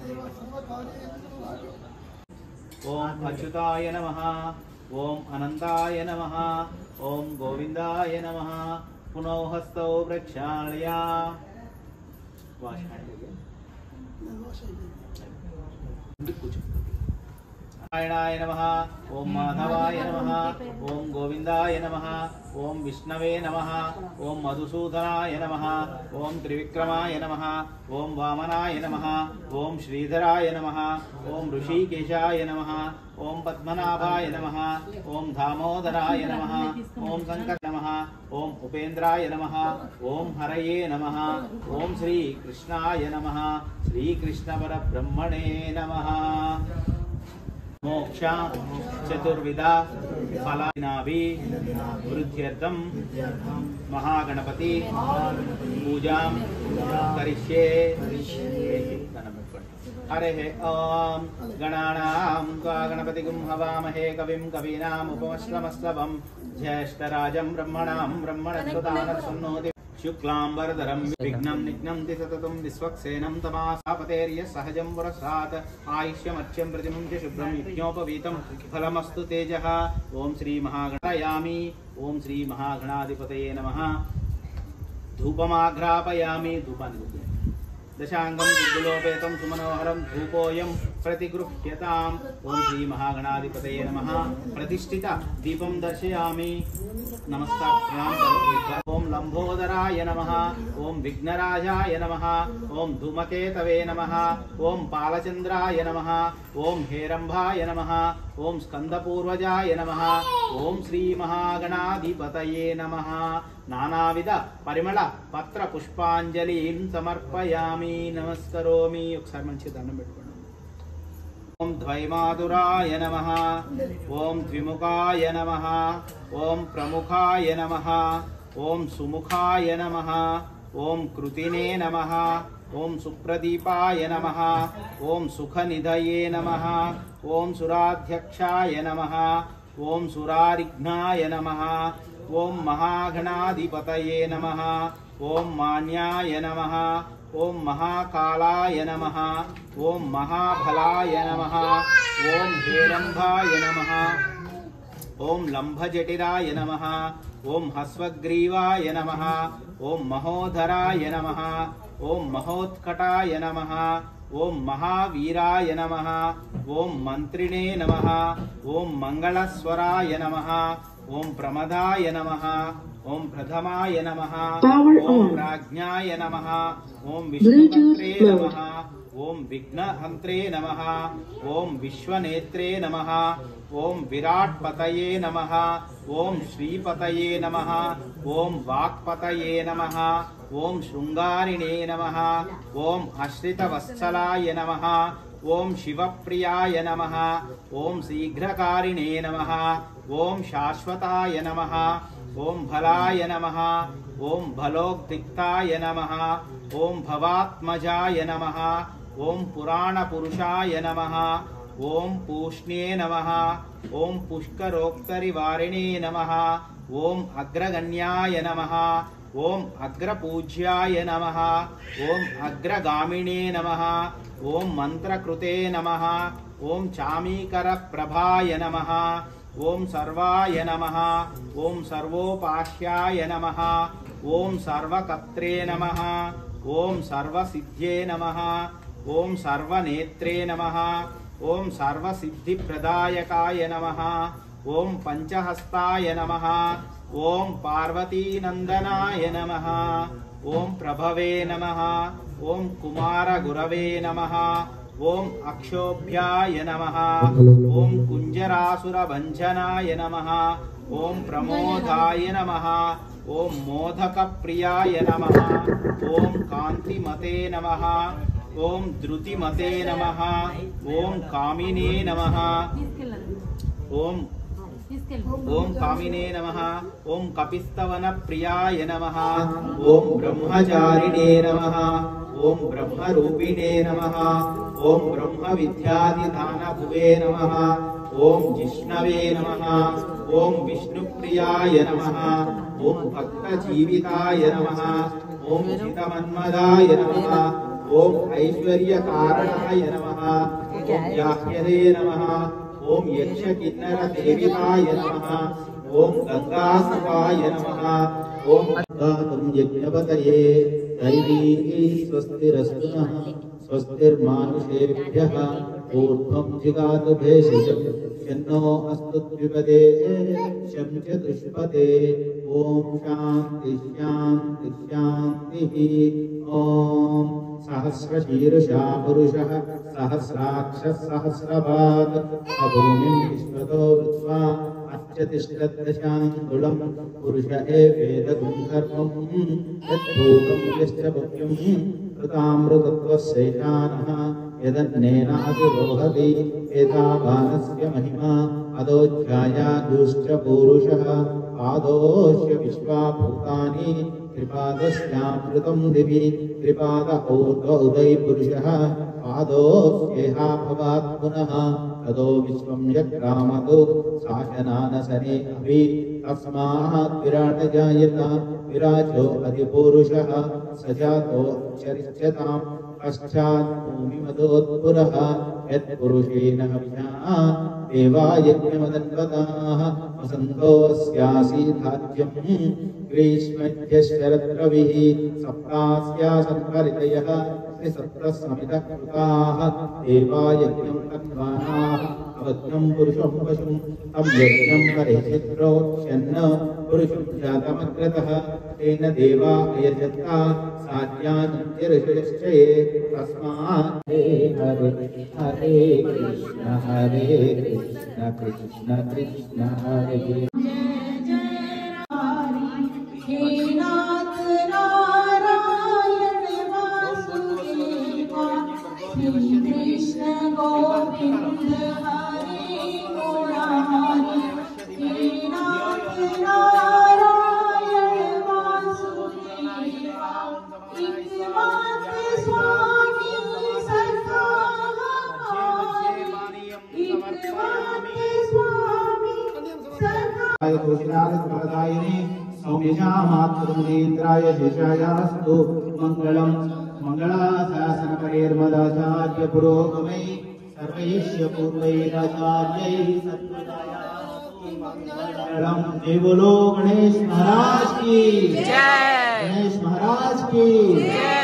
ओम अच्युताय नमः। ओम अनंताय नमः। ओम गोविंदाय नमः। पुनः हस्तौ प्रक्षाल्य नारायणाय नमः। ओम माधवाय नमः। ओम गोविंदाय नमः। ओम विष्णवे नमः। ओम मधुसूदनाय नमः। ओम त्रिविक्रमाय नमः। ओम वामनाय नमः। ओम श्रीधराय नमः। ओम ऋषिकेशाय नमः। ओम पद्मनाभाय नमः। ओम दामोदराय नमः। ओम शंकर नमः। ओम उपेन्द्राय नमः। ओम हरये नमः। ओम श्री कृष्णाय नमः। श्री कृष्ण परब्रह्मणे नमः। मोक्ष चतुर्विधा फलानाभि वृद्ध्यर्थं महागणपति पूजा करिष्ये। हरे ओम गणानां त्वा गणपतिगुं हवामहे कविं कवीनाम् उपमश्रमस्तवं ज्येष्ठराजं ब्रह्मणां ब्रह्मणस्पदानसन्नोति शुक्लांबरधरं विघ्नं निघ्नन्ति सततं विश्वक्सेनं तमासापतेर्य सहजं पुरस्तात् आयुष्यमर्च्यं प्रतिमुञ्च शुभ्रं यज्ञोपवीतं फलमस्तु तेजः। ओम श्री महागणायामि। ओम श्री महागणाधिपतये नमः। धूपमाघ्रापयामि। धूपानि दशांगं दुर्गुलोपेतं सुमनोहरं धूपोऽयं प्रतिगृह्यताम्। ओम श्री महागणाधिपतये नमः। प्रतिष्ठित दीपं दर्शयामि। नमस्कार प्रणाम करो। ओम लंबोदराय नमः। ओम विघ्नराजाय नमः। ओम धूमकेतवे नमः। ओम पालचंद्राय नमः। ओम हेरंभाय नमः। ओम स्कंदपूर्वजाय नमः। ओम श्री महागणाधिपतये नमः। नानाविध परिमళ पत्र पुष्पांजलिं समर्पयामि। नमस्करोमि। ఒకసారి మంచి దండం పెట్టుకోండి। ओम द्वैमातुराय नमः। ओम द्विमुखाय नमः। ओम प्रमुखाय नमः। ओम सुमुखाय नमः। ओम कृतिने नमः। ओम सुप्रदीपाय नमः। ओम सुखनिधये नमः। ओम सुराध्यक्षाय नमः। ओम सुरारिघ्नाय नमः। ओम महागणाधिपतये नमः। ओम मान्याय नमः। ओम महाकालाय नमः। ओम महाफलाय नमः। ओम हेरंभाय नमः। ओम लंभजटिराय नमः। ओम हस्वग्रीवाय नमः। ओम महोदराय नमः। ओम महोत्कटाय नमः। ओम महावीराय नमः। ओम मंत्रिणे नमः। ओम मंगलस्वराय नमः। ओम प्रमदाय नमः। ओम प्रथमाय नमः। ओम प्राज्ञाय नमः। ओम विष्णुपत्रे नमः। ओम विघ्नहंत्रे नमः। ओम विश्वनेत्रे नमः। ओम विराट्पतये नमः। ओम श्रीपतये नमः। ओम वाक्पतये नमः। ओम शृंगारिणे नमः। ओम आश्रितवत्सलाय नमः। ओम शिवप्रियाय नमः। ओम शीघ्रकारिणे नमः। ओम शाश्वताय नमः। ओम भलाय नमः। ओम भलोक्तिक्ताय नमः। ओम भवात्मजाय नमः। ओम पुराणपुरुषाय नमः। ओम पूष्णे नमः। ओम पुष्करोक्तरिवारिणे नमः। ओम अग्रगण्याय नमः। ओम अग्रपूज्याय नमः। ओम अग्रगामिने नमः। ओम मंत्रकृते नमः। ओम चामीकरप्रभाय नमः। ओम सर्वाय नमः। ओम सर्वोपास्याय नमः। ओम सर्वकर्त्रे नमः। ओम सर्वसिद्ध्ये नमः। ओम सर्वनेत्रे नमः। ओम सर्वसिद्धिप्रदायकाय नमः। ओम पंचहस्ताय नमः। ओम पार्वतीनंदनाय नमः। ओम प्रभवे नमः। ओम कुमारगुरवे नमः। ओम अक्षोभ्याय नमः। ओम कुंजरासुरभंजनाय नमः। ओम प्रमोदाय नमः। ओम मोदकप्रियाय नमः। ओम कांतिमते नमः। ओम द्रुतिमते नमः। ओम कामिने नमः। ओम कामिने नमः। ओम कपिस्तवनप्रियाय नमः। ओम ब्रह्मचारिणे नमः। ओम ब्रह्मरूपिणे नमः। ओम ब्रह्मविद्यादिदानभुवे नमः। ओम जिष्णवे नमः। ओम विष्णुप्रियाय नमः। ओम भक्तजीविताय नमः। ओम चितमन्मदाय नमः। ओम ऐश्वर्यकारणाय नमः ओम याह्यवे नमः ओम यक्षकिन्नरसेविताय नमः ओम गंगासवाय नमः ओम गातुं यज्ञपतये दैवी स्वस्तिरस्तु नः स्वस्तिर्मानुषेभ्यः ऊर्ध्वं जिगातु भेषजम् यन्नो अस्तु द्विपदे शं चतुष्पदे ओम शांति शांति शांतिः ओम सहस्रशीर्षा पुरुषः सहस्राक्षः सहस्रपात् भूमिं विश्वतो वृत्वा अच्यतिष्ठदशाङ्गुलं पुरुष एवेदगुं सर्वं यद्भूतं यश्च भव्यं कृतामृतत्वस्यैशानः यदन्नेनातिरोहति एतावानस्य महिमा अदोऽध्यायादुश्च पूरुषः पादोऽस्य विश्वा भूतानि त्रिपादस्यामृतं दिवि त्रिपाद ऊर्ध्व उदय पुरुषः पादोऽस्येहा भवात् पुनः तदो विश्वं यक्रामतो शासनानसने अभि तस्मात् विराट जायत विराजो अधिपुरुषः स जातो चरिष्यताम् पश्चात् भूमिमदोत्पुरः यत्पुरुषेण हविषा देवा यज्ञमदन्वताः वसन्तोऽस्यासीधाज्यं ग्रीष्मध्यशरद्रविः सप्तास्यासन्परितयः त्रिसप्तसमितः कृताः देवा यज्ञं तन्वानाः अवज्ञं पुरुषं पशुं तं यज्ञं परिचित्रोक्ष्यन्न पुरुषं जातमग्रतः तेन देवा अयजता साध्यान्त्यऋषिश्चये तस्मात् हरे हरे कृष्ण कृष्ण कृष्ण हरे कृष्ण गोविंद हरे मुरारी हे नाथ नारायण वासुदेवा एकमात्र स्वामी सखा एकमात्र स्वामी सखा सौम्यजामातृन्द्राय शेषायास्तु मंगलम मंगलाशासनपरेर्मदाचार्य पुरोगमै सर्वैश्य पूर्वैराचार्यैः सत्पदायास्तु मंगलम। जय बोलो गणेश महाराज की जय। गणेश महाराज की जय।